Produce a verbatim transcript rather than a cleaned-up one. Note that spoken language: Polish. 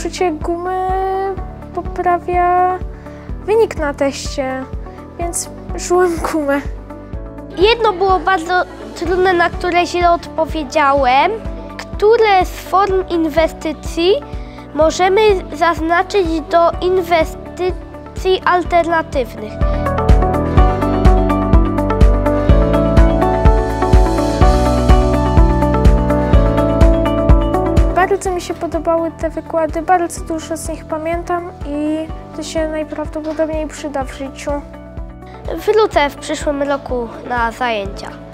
Zużycie gumy poprawia wynik na teście, więc użyłam gumę. Jedno było bardzo trudne, na które źle odpowiedziałem. Które z form inwestycji możemy zaznaczyć do inwestycji alternatywnych? Bardzo mi się podobały te wykłady, bardzo dużo z nich pamiętam i to się najprawdopodobniej przyda w życiu. Wrócę w przyszłym roku na zajęcia.